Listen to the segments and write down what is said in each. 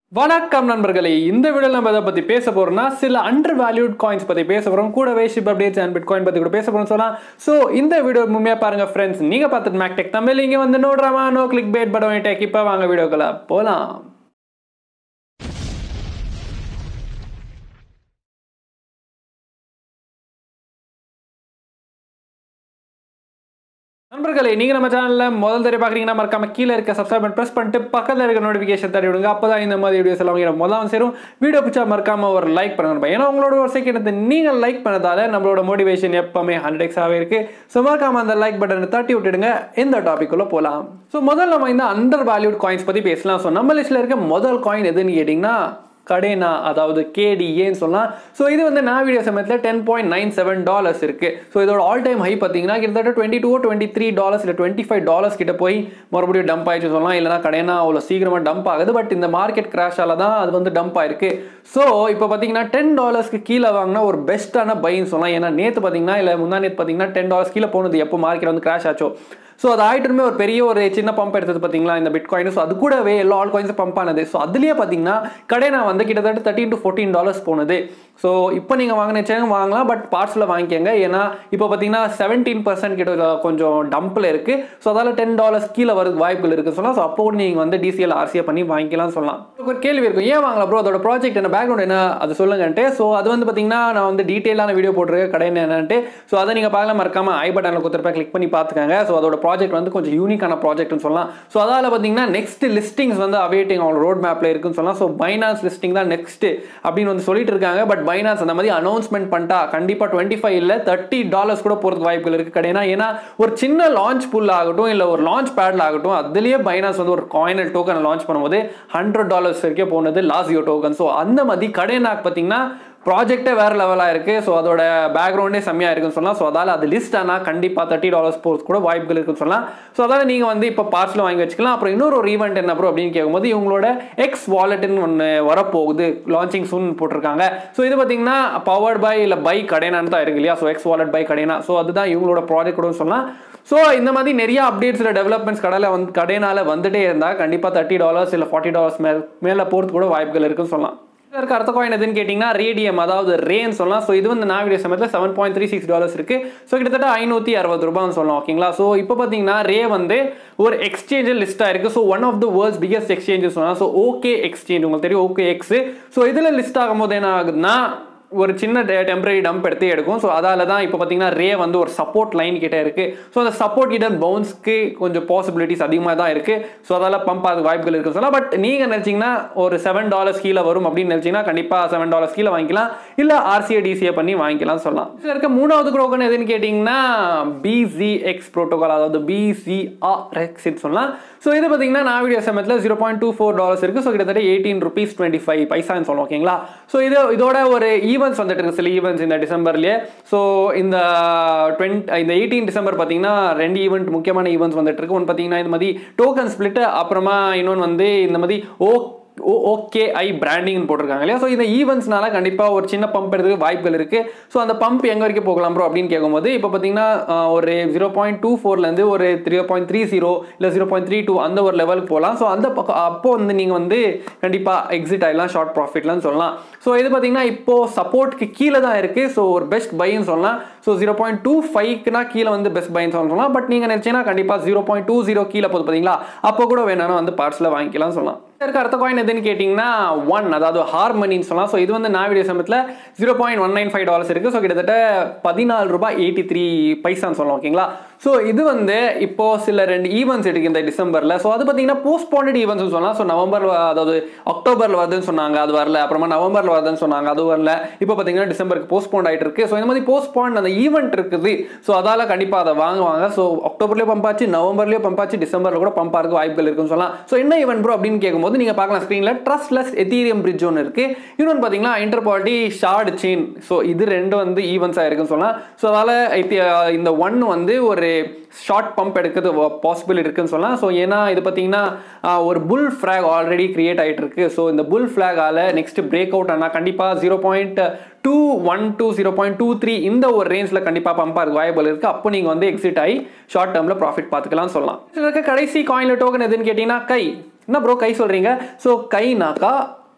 Vanakkam Nanbargale. In the video, we will discuss some undervalued coins. SHIB updates and Bitcoin. So, in the video, friends, you can see mactechtamil. No drama, no clickbait, but only take video. நண்பர்களே நீங்க நம்ம சேனல்ல முதல் தடவை பாக்குறீங்கன்னா மறக்காம கீழ இருக்க subscribe பட்டன் பிரஸ் பண்ணிட்டு பக்கத்துல இருக்க நோட்டிபிகேஷன் தட்டி விடுங்க அப்பதான் இந்த மாதிரி வீடியோஸ் எல்லாம் உங்களுக்கு முதல்ல சேரும் வீடியோ பிடிச்சா மறக்காம ஒரு லைக் பண்ணுங்க ஏன்னா உங்களோட ஒரு செகண்ட் நீங்க லைக் பண்ணதால நம்மளோட மோட்டிவேஷன் எப்பவுமே 100x ஆவே இருக்கு சோ மறக்காம அந்த லைக் பட்டனை தட்டி விட்டுடுங்க இந்த டாபிக் குள்ள போலாம் சோ முதல்ல நம்ம இந்த undervalued coins பத்தி பேசலாம் சோ நம்ம லிஸ்ட்ல இருக்க முதல் காயின் எதுன்னு கேட்டிங்கனா கடேனா அதாவது KDA ன்னு சொல்லலாம் சோ இது வந்து நான் வீடியோ சமயத்துல $10.97 இருக்கு சோ இதோட ஆல் டைம் ஹை பாத்தீங்கன்னா கிட்டத்தட்ட $22-23 இல்ல $25 கிட்ட போய் மறுபடியும் டம்ப் ஆயிச்சு சொல்லலாம் இல்லனா கடேனா அவ்வளவு சீக்கிரமா டம்ப் ஆகுது பட் இந்த மார்க்கெட் கிராஷால தான் அது வந்து டம்ப் ஆயிருக்கு சோ இப்போ பாத்தீங்கன்னா $10 க்கு கீழ வாங்குனா ஒரு பெஸ்டான பைன்னு சொல்லலாம் ஏன்னா நேத்து பாத்தீங்கன்னா இல்ல முந்தா நேத்து பாத்தீங்கன்னா $10 கீழ போனது எப்போ மார்க்கெட் வந்து கிராஷ் ஆச்சோ சோ அது ஆயிட்டுமே ஒரு பெரிய ஒரு சின்ன பம்ப் எடுத்தது பாத்தீங்களா இந்த பிட்காயின் சோ அது கூடவே எல்லா ஆல் காயின்ஸ் பம்ப் ஆனது சோ அதுலயே பாத்தீங்கன்னா கடேனா வந்து கிட்டத்தட்ட $13-14 போனது சோ இப்போ நீங்க வாங்குனேச்சேங்க வாங்கலாம் பட் பார்ட்ஸ்ல வாங்கிக்கங்க ஏன்னா இப்போ பாத்தீங்கன்னா 17% கிட்ட கொஞ்சம் டம்ப்ல இருக்கு சோ அதால $10 கீழ வரதுக்கு வாய்ப்புகள் இருக்கு சொல்லலாம் சோ அப்போ நீங்க வந்து DCL RCA பண்ணி வாங்கிக்கலாம் சொல்லலாம் ஒரு கேள்வி இருக்கும் ஏன் வாங்கலாம் ப்ரோ அதோட ப்ராஜெக்ட் என்ன பேக்ரவுண்ட் என்ன அது சொல்லுங்கன்ட்டு சோ அது வந்து பாத்தீங்கன்னா நான் வந்து டீடைலான வீடியோ போட்டுருக்கேன் கடேனா என்னன்ட்டு சோ அதை நீங்க பார்க்கலாம் மறக்காம ஐ பட்டன்ல கொடுத்திருப்பேன் கிளிக் பண்ணி பாத்துக்கங்க சோ அதோட ப்ராஜெக்ட் வந்து கொஞ்சம் யூனிக்கான ப்ராஜெக்ட்னு சொல்லலாம் சோ அதால பாத்தீங்கன்னா நெக்ஸ்ட் லிஸ்டிங்ஸ் வந்து அவேட்டிங் அவங்க ரோட் மேப்ல இருக்குன்னு சொல்லலாம் சோ பைனான்ஸ் லிஸ்டிங் தான் நெக்ஸ்ட் அப்படினு வந்து சொல்லிட்டு இருக்காங்க பட் பைனான்ஸ் அந்த மாதிரி அனௌன்ஸ்மென்ட் பண்ணிட்டா கண்டிப்பா 25 இல்ல $30 கூட போறதுக்கு வாய்ப்புகள் இருக்கு கடேனா ஏன்னா ஒரு சின்ன லான்ச் புல் ஆகட்டும் இல்ல ஒரு லான்ச் பேட்ல ஆகட்டும் அதுலயே பைனான்ஸ் வந்து ஒரு காயின் டோக்கன் லான்ச் பண்ணும்போது $100 வரைக்கும் போனது லாஸ்ட் டோக்கன் சோ அந்த மாதிரி கடேனாக்கு பாத்தீங்கன்னா ப்ராஜெக்டே வேற லெவலா இருக்கு சோ அதோட பேக்ரவுண்டே செம்மையா இருக்குன்னு சொல்லலாம் சோ அதால அது லிஸ்ட் ஆனா கண்டிப்பா $30 போறது கூட வாய்ப்புகள் இருக்குன்னு சொல்லலாம் சோ அதால நீங்க வந்து இப்ப பார்ட்ஸ்ல வாங்கி வச்சுக்கலாம் அப்புறம் இன்னொரு ஒரு ஈவென்ட் என்ன ப்ரோ அப்படின்னு கேட்கும்போது இவங்களோட X வாலெட்னு ஒன்னு வரப்போகுது லான்ச்சிங் சூன் போட்டிருக்காங்க சோ இது பாத்தீங்கன்னா பவர்ட் பை இல்ல பை கடேனான்னு தான் இருக்கு இல்லையா so X wallet by Kadena so அதுதான் இவங்களோட ப்ராஜெக்ட் கூட சொல்லலாம் சோ இந்த மாதிரி நிறைய அப்டேட்ஸ்ல டெவலப்மெண்ட்ஸ் கடேனால வந்துட்டே இருந்தா கண்டிப்பா $30 இல்ல $40 மேல போறது கூட வாய்ப்புகள் இருக்குன்னு சொல்லலாம் இதற்கு அடுத்த காயின் எதுன்னு கேட்டிங்கன்னா ரேடியம் அதாவது ரேன்னு சொல்லலாம் ஸோ இது வந்து நான் வீடியோ சமயத்தில் $7.36 இருக்கு ஸோ கிட்டத்தட்ட $560 சொல்லலாம் ஓகேங்களா ஸோ இப்போ பார்த்தீங்கன்னா ரே வந்து ஒரு எக்ஸ்சேஞ்சில் லிஸ்ட் ஆயிருக்கு so one of the world's biggest exchanges சொல்லலாம் ஸோ ஓகே எக்ஸ்சேஞ்ச் உங்களுக்கு தெரியும் ஓகே எக்ஸ் ஸோ இதில் லிஸ்ட் ஆகும்போது என்ன ஆகுதுன்னா ஒரு சின்ன டெம்பரரி டம்ப் எடுக்கும் ஸோ அதால தான் இப்போ பார்த்தீங்கன்னா ரே வந்து ஒரு சப்போர்ட் லைன் கிட்ட இருக்கு ஸோ அந்த சப்போர்ட் கிட்ட பவுன்ஸ்க்கு கொஞ்சம் பாசிபிலிட்டிஸ் அதிகமாக தான் இருக்கு ஸோ அதால பம்ப் ஆக வாய்ப்புகள் இருக்கு சொல்லலாம் பட் நீங்க நினைச்சீங்கன்னா ஒரு $7 கீழே வரும் அப்படின்னு நினைச்சீங்கன்னா கண்டிப்பா $7 கீழே வாங்கிக்கலாம் இல்ல RCA DCA பண்ணி வாங்கிக்கலாம் சொல்லலாம் இதுல இருக்க மூணாவது டோக்கன் எதுன்னு கேட்டீங்கன்னா BZX புரோட்டோகால் அதாவது BZRX சொல்லலாம் ஸோ இது பார்த்தீங்கன்னா நான் வீடியோ சமயத்தில் $0.24 இருக்கு ஸோ கிட்டத்தட்ட $18.25 சொல்லலாம் ஓகேங்களா ஸோ இதோட ஒரு ஈவென்ட்ஸ் வந்துட்டு இருக்கு சில ஈவென்ட்ஸ் இந்த டிசம்பர்லயே ஸோ இந்த 18 டிசம்பர் பார்த்தீங்கன்னா 2 ஈவெண்ட் முக்கியமான ஈவென்ட்ஸ் வந்துட்டு இருக்கு ஒன்று பார்த்தீங்கன்னா இந்த மாதிரி டோக்கன் ஸ்பிளிட் அப்புறமா இன்னொன்று வந்து இந்த மாதிரி OKI பிராண்டிங் போட்டிருக்காங்க இல்லையா ஸோ இந்த ஈவெண்ட்ஸ்னால கண்டிப்பாக ஒரு சின்ன பம்ப் எடுத்துக்கு வாய்ப்புகள் இருக்கு ஸோ அந்த பம்ப் எங்க வரைக்கும் போகலாம் ப்ரோ அப்படின்னு கேட்கும்போது இப்போ பார்த்தீங்கன்னா ஒரு 0.24 ஒரு 3.30 இல்லை 0.32 அந்த ஒரு லெவலுக்கு போகலாம் ஸோ அந்த பக்கம் அப்போ வந்து நீங்க வந்து கண்டிப்பாக எக்ஸிட் ஆயிடலாம் ஷார்ட் ப்ராஃபிட்லாம் சொல்லலாம் ஸோ இது பார்த்தீங்கன்னா இப்போ சப்போர்ட்க்கு கீழே தான் இருக்கு ஸோ ஒரு பெஸ்ட் பைன்னு சொல்லலாம் ஸோ 0.25க்குனா கீழே வந்து பெஸ்ட் பைன்னு சொல்லலாம் பட் நீங்க நினைச்சீங்கன்னா கண்டிப்பாக 0.20 கீழே போகுது பார்த்தீங்களா அப்போ கூட வேணாலும் வந்து பார்ட்ஸ்ல வாங்கிக்கலாம் சொல்லலாம் இதற்கு அடுத்த காயின் எதுன்னு கேட்டிங்கன்னா அதாவது ஹார்மனின்னு சொல்லலாம் ஸோ இது வந்து நான் வீடியோ சமயத்தில் $0.195 இருக்கு ஸோ கிட்டத்தட்ட $14.83 சொல்லலாம் ஓகேங்களா ஸோ இது வந்து இப்போ சில 2 ஈவெண்ட்ஸ் இருக்கு இந்த டிசம்பர்ல ஸோ அது பார்த்தீங்கன்னா போஸ்ட்போன்ட் ஈவெண்ட்ஸ் சொல்லலாம் ஸோ நவம்பர் அதாவது அக்டோபர்ல வருதுன்னு சொன்னாங்க அது வரல அப்புறமா நவம்பர்ல வருதுன்னு சொன்னாங்க அது வரல இப்போ பார்த்தீங்கன்னா டிசம்பருக்கு போஸ்ட்போன்ட் ஆயிட்டு இருக்கு ஸோ இந்த மாதிரி போஸ்ட்போன்ட் அந்த ஈவெண்ட் இருக்குது ஸோ அதால கண்டிப்பாக அதை வாங்குவாங்க ஸோ அக்டோபர்லேயே பம்ப் ஆச்சு நவம்பர்லேயே பம்ப் ஆச்சு டிசம்பர்ல கூட பம்ப் ஆகிறதுக்கு வாய்ப்புகள் இருக்குன்னு சொல்லலாம் ஸோ என்ன ஈவெண்ட் ப்ரோ அப்படின்னு கேட்கும்போது நீங்க பார்க்கலாம் ஸ்கிரீன்ல ட்ரஸ்ட்லெஸ் எதீரியம் பிரிட்ஜ் ஒன்று இருக்கு இன்னொன்று பார்த்தீங்கன்னா இன்டர்-பார்ட்டி ஷார்ட் செயின் ஸோ இது ரெண்டு வந்து ஈவெண்ட்ஸா இருக்குன்னு சொல்லலாம் ஸோ அதால இந்த ஒன் வந்து ஒரு ஷார்ட் பம்ப் எடுக்கிறது பாசிபிள் இருக்குன்னு சொல்லலாம் ஸோ ஏன்னா இது பார்த்தீங்கன்னா ஒரு புல் ஃபிளாக் ஆல்ரெடி கிரியேட் ஆகிட்டு இருக்கு ஸோ இந்த புல் ஃபிளாகால நெக்ஸ்ட் பிரேக் அவுட் ஆனால் கண்டிப்பாக 0.21 to 0.23 இந்த ஒரு ரேஞ்சில் கண்டிப்பாக பம்ப் ஆக வாய்ப்புகள் இருக்கு அப்போ நீங்கள் வந்து எக்ஸிட் ஆகி ஷார்ட் டேர்ம்ல ப்ராஃபிட் பார்த்துக்கலாம் சொல்லலாம். கடைசி காயின்ல டோக்கன் எதுன்னு கேட்டீங்கன்னா கை என்ன ப்ரோ கை சொல்றீங்க? ஸோ கைனாக்கா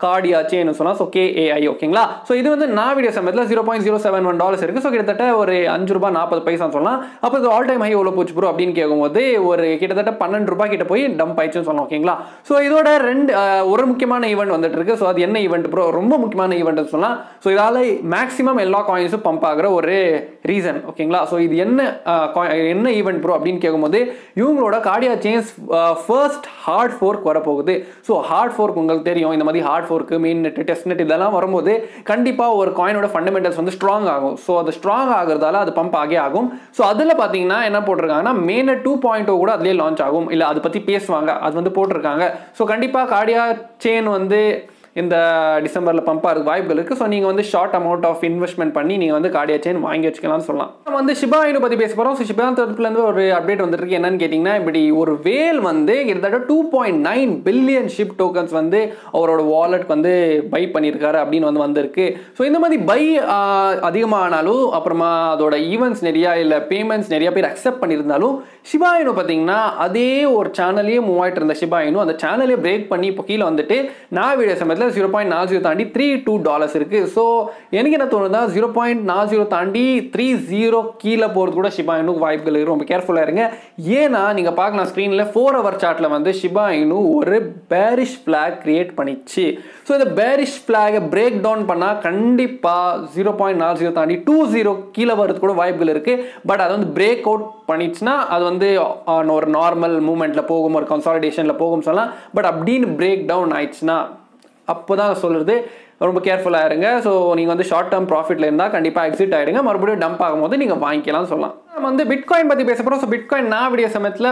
கார்டியா செயின் சொல்லலாம். ஸோ KAI ஓகேங்களா. ஸோ இது வந்து நான் வீடியோ சமயத்தில் $0.071 இருக்குது. ஸோ கிட்டத்தட்ட ஒரு ₹5.40 சொல்லலாம். அப்போ இது ஆல் டைம் ஹை எவ்வளோ போச்சு ப்ரோ அப்படின்னு கேட்கும்போது ஒரு கிட்டத்தட்ட ₹12 கிட்ட போய் டம்ப் ஆயிடுச்சுன்னு சொல்லலாம் ஓகேங்களா. ஸோ இதோட ஒரு முக்கியமான ஈவெண்ட் வந்துட்டு இருக்கு. ஸோ அது என்ன ஈவெண்ட் ப்ரோ? ரொம்ப முக்கியமான ஈவெண்ட் சொல்லலாம். ஸோ இதால் மேக்ஸிமம் எல்லா காயின்ஸும் பம்ப் ஆகிற ஒரு ரீசன் ஓகேங்களா. ஸோ இது என்ன ஈவெண்ட் ப்ரோ அப்படின்னு கேட்கும்போது இவங்களோட Kardia chains first hard fork வரப்போகுது. ஸோ ஹார்ட் ஃபோர்க் உங்களுக்கு தெரியும், இந்த மாதிரி hard fork mainnet testnet இதெல்லாம் வரும்போது கண்டிப்பாக ஒரு காயினோட ஃபண்டமெண்டல்ஸ் வந்து ஸ்ட்ராங் ஆகும். ஸோ அது ஸ்ட்ராங் ஆகுறதால அது பம்ப் ஆகே ஆகும். ஸோ அதில் பார்த்தீங்கன்னா என்ன போட்டிருக்காங்கன்னா மெயின் நெட் 2.0 கூட அதுலேயே லான்ச் ஆகும், இல்லை அதை பற்றி பேசுவாங்க, அது வந்து போட்டிருக்காங்க. ஸோ கண்டிப்பாக கார்டியா செயின் வந்து இந்த டிசம்பரில் பம்ப் ஆகிறதுக்கு வாய்ப்புகள் இருக்குது. ஸோ நீங்கள் வந்து ஷார்ட் அமௌண்ட் ஆஃப் இன்வெஸ்ட்மெண்ட் பண்ணி நீங்கள் வந்து கார்டியா செயின் வாங்கி வச்சுக்கலாம்னு சொல்லலாம். நம்ம வந்து ஷிபா இனு பற்றி பேச போகிறோம். ஸோ ஷிபா தரப்புலேருந்து ஒரு அப்டேட் வந்துருக்கு. என்னன்னு கேட்டிங்கன்னா, இப்படி ஒரு வேல் வந்து கிட்டத்தட்ட 2.9 பில்லியன் ஷிப் டோக்கன்ஸ் வந்து அவரோட வாலெட்க்கு வந்து பை பண்ணியிருக்காரு அப்படின்னு வந்திருக்கு. ஸோ இந்த மாதிரி பை அதிகமானாலும் அப்புறமா அதோட ஈவெண்ட்ஸ் நிறையா இல்லை பேமெண்ட்ஸ் நிறைய பேர் அக்செப்ட் பண்ணியிருந்தாலும் ஷிபா இனு பார்த்தீங்கன்னா அதே ஒரு சேனல்லையே மூவ் ஆகிட்டு இருந்த ஷிபா இனு அந்த சேனலே பிரேக் பண்ணி இப்போ கீழே வந்துட்டு நான் வீடியோ சமயத்தில் 0.40 தாண்டி $32 இருக்கு. ஸோ எனக்கு என்ன தோணுதா, 0.40 தாண்டி 30 கீழே போகிறது கூட ஷிபா இனுக்கு வாய்ப்புகள் இருக்கு. ரொம்ப கேர்ஃபுல்லாக இருங்க. ஏன்னா நீங்கள் பார்க்கலாம் ஸ்க்ரீனில் 4 hour சார்ட்டில் வந்து ஷிபா இனு ஒரு பேரிஷ் ஃபிளாக் கிரியேட் பண்ணிச்சு. ஸோ இந்த பேரிஷ் ஃபிளாகை பிரேக் டவுன் பண்ணால் கண்டிப்பாக 0.40 தாண்டி 20 கீழே வரது கூட வாய்ப்புகள் இருக்குது. பட் அது வந்து பிரேக் அவுட் பண்ணிச்சுன்னா அது வந்து ஒரு நார்மல் மூவ்மெண்ட்டில் போகும், ஒரு கன்சாலிடேஷனில் போகும் சொல்லலாம். பட் அப்படின்னு பிரேக் டவுன் ஆயிடுச்சுன்னா அப்போ தான் சொல்கிறது ரொம்ப கேர்ஃபுல்லாக இருங்க. ஸோ நீங்கள் வந்து ஷார்ட் டேர்ம் ப்ராஃபிட்டில் இருந்தால் கண்டிப்பாக எக்ஸிட் ஆகிடுங்க. மறுபடியும் டம்ப் ஆகும்போது நீங்கள் வாங்கிக்கலாம் சொல்லலாம். நம்ம வந்து பிட்காயின் பற்றி பேச போகிறோம். ஸோ பிட்காயின் நான் வீடியோ சமயத்தில்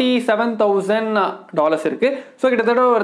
$47,000 இருக்குது. ஸோ கிட்டத்தட்ட ஒரு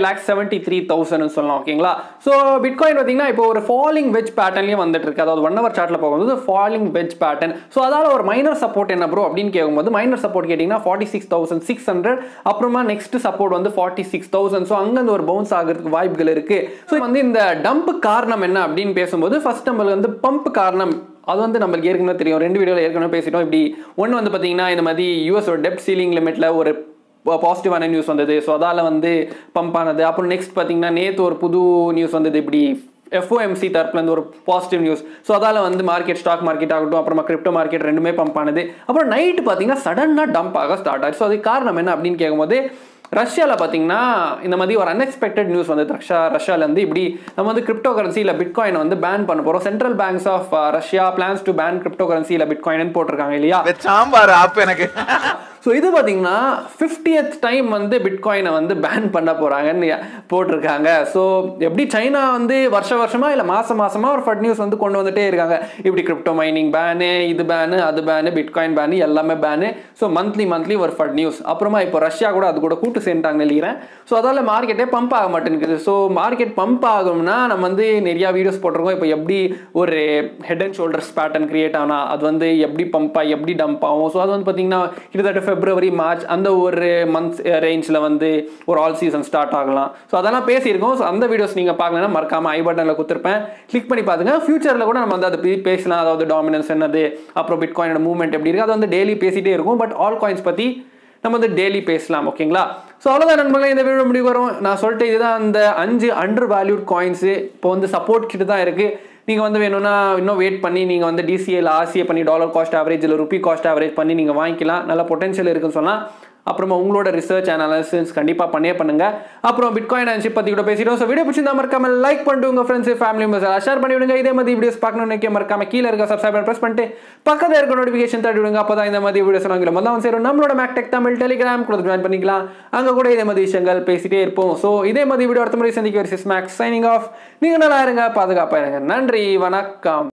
35,73,000 சொல்லலாம் ஓகேங்களா. ஸோ பிட்காயின் பார்த்தீங்கன்னா இப்போ ஒரு ஃபாலிங் வெஜ் பேட்டர்ன்லேயும் வந்துட்டு இருக்கு. அதாவது 1 hour சார்ட்டில் போகும்போது ஃபாலிங் வெஜ் பேட்டர்ன். ஸோ அதால் ஒரு மைனர் சப்போர்ட் என்ன ப்ரோ அப்படின்னு கேட்கும்போது மைனர் சப்போர்ட் கேட்டிங்கன்னா 46,600, அப்புறமா நெக்ஸ்ட் சப்போர்ட் வந்து 46,000. ஸோ அங்கேருந்து ஒரு பவுன்ஸ் ஆகிறதுக்கு வாய்ப்புகள் இருக்குது. ஸோ வந்து இந்த டம்ப் காரணம் என்ன அப்படின்னு பேசும்போது ஃபர்ஸ்ட் நம்மளுக்கு வந்து பம்ப் காரணம் அது வந்து நம்மளுக்கு ஏற்கனவே தெரியும். 2 வீடியோவில் ஏற்கனவே பேசிட்டோம். இப்படி ஒன்று வந்து பார்த்தீங்கன்னா இந்த மாதிரி யூஎஸோட டெப்ட் சீலிங் லிமிட்டில் ஒரு பாசிட்டிவான நியூஸ் வந்தது. ஸோ அதால் வந்து பம்ப் ஆனது. அப்புறம் நெக்ஸ்ட் பார்த்தீங்கன்னா நேற்று ஒரு புது நியூஸ் வந்தது, இப்படி FOMC தரப்புலேருந்து ஒரு பாசிட்டிவ் நியூஸ். ஸோ அதால் வந்து ஸ்டாக் மார்க்கெட் ஆகட்டும் அப்புறமா கிரிப்டோ மார்க்கெட் ரெண்டுமே பம்ப் ஆனது. அப்புறம் நைட்டு பார்த்தீங்கன்னா சடனாக டம்ப் ஆக ஸ்டார்ட் ஆச்சு. ஸோ அதுக்கு காரணம் என்ன அப்படின்னு கேட்கும்போது ரஷ்யாவில் பார்த்தீங்கன்னா இந்த மாதிரி ஒரு அன்எக்ஸ்பெக்டட் நியூஸ் வந்து ரஷ்யாவிலேருந்து இப்படி நம்ம வந்து கிரிப்டோ கரன்சி இல்லை பிட்காயினை வந்து பேன் பண்ண போகிறோம். Central banks of Russia plans to ban cryptocurrency இல்லை பிட்காயின் போட்டிருக்காங்க இல்லையா. சாம்பார் ஆப் எனக்கு. ஸோ இது பார்த்தீங்கன்னா 50th டைம் வந்து பிட்காயினை வந்து பேன் பண்ண போகிறாங்கன்னு போட்டிருக்காங்க. ஸோ எப்படி சைனா வந்து வருஷமாக இல்லை மாதமாக ஒரு ஃபட் நியூஸ் வந்து கொண்டு வந்துட்டே இருக்காங்க. இப்படி கிரிப்டோ மைனிங் பேனு, இது பேனு, அது பேனு, பிட்காயின் பேனு, எல்லாமே பேனு. ஸோ மந்த்லி ஒரு ஃபட் நியூஸ். அப்புறமா இப்போ ரஷ்யா கூட அது கூட கூட்டு சேர்ந்துட்டாங்கன்னு நினைக்கிறேன். ஸோ அதால் மார்க்கெட்டே பம்ப் ஆக மாட்டேங்குது. ஸோ மார்க்கெட் பம்ப் ஆகும்னா நம்ம வந்து நிறையா வீடியோஸ் போட்டிருக்கோம். இப்போ எப்படி ஒரு head and shoulders pattern create ஆனால் அது வந்து எப்படி பம்ப் ஆகி எப்படி டம்ப் ஆகும். ஸோ அது வந்து பார்த்தீங்கன்னா கிட்டத்தட்ட February, March அந்த ஒரு மந்த்ஸ் ரேஞ்சில் வந்து ஒரு ஆல் சீசன் ஸ்டார்ட் ஆகலாம். ஸோ அதெல்லாம் பேசியிருக்கோம். ஸோ அந்த வீடியோஸ் நீங்கள் பார்க்கலன்னா மறக்காமல் ஐ பட்டனில் கொடுத்துருப்பேன், கிளிக் பண்ணி பார்த்துங்க. ஃபியூச்சரில் கூட நம்ம வந்து அதை பேசலாம். அதாவது டாமினன்ஸ் என்னது, அப்புறம் பிட்காயினோட மூவ்மெண்ட் எப்படி இருக்குது, அது வந்து டெய்லி பேசிகிட்டே இருக்கும். பட் ஆல் காயின்ஸ் பற்றி நம்ம வந்து டெய்லி பேசலாம் ஓகேங்களா. ஸோ அவ்வளோதான் நண்பர்களே, இந்த வீடியோ முடிவு வரும். நான் சொல்லிட்டு இதுதான் அந்த 5 அண்டர்வேல்யூட் காயின்ஸு இப்போ வந்து சப்போர்ட் கிட்ட தான் இருக்குது. நீங்கள் வந்து வேணும்னா இன்னும் வெயிட் பண்ணி நீங்கள் வந்து DCA RCA பண்ணி டாலர் காஸ்ட் ஆவரேஜ் இல்லை ருப்பி காஸ்ட் ஆவரேஜ் பண்ணி நீங்கள் வாங்கிக்கலாம். நல்ல பொட்டன்ஷியல் இருக்குன்னு சொன்னால் அப்புறமா உங்களோட ரிசர்ச் அனாலிசிஸ் கண்டிப்பாக பண்ணுங்க. அப்புறம் பிட்காயின் அண்ட் ஷிப் பற்றி கூட பேசிட்டோம். ஸோ வீடியோ பிடிச்சிருந்தா மறக்காம லைக் பண்ணிட்டு உங்கள் ஃப்ரெண்ட்ஸ் ஃபேமிலி மெம்பர்ஸ் ஷேர் பண்ணி விடுங்க. இதே மாதிரி வீடியோஸ் பார்க்கணும்னு மறக்காம கீழே இருக்க சப்ஸ்கிரைப் ப்ரெஸ் பண்ணிட்டு பக்கத்தில் இருக்க நோட்டிஃபிகேஷன் தட்டி விடுங்க. அப்போ தான் இந்த மாதிரி வீடியோஸ் நாங்கள் முதல்ல சேரும். நம்மளோட mactechtamil டெலிகிராம் கூட ஜாயின் பண்ணிக்கலாம். அங்கே கூட இதே மாதிரி விஷயங்கள் பேசிட்டே இருப்போம். ஸோ இதே மாதிரி வீடியோ அடுத்த முறை சந்திக்க மேக்ஸ் சைனிங் ஆஃப். நீங்கள் நல்லா இருங்க, பாதுகாப்பாக இருங்க. நன்றி, வணக்கம்.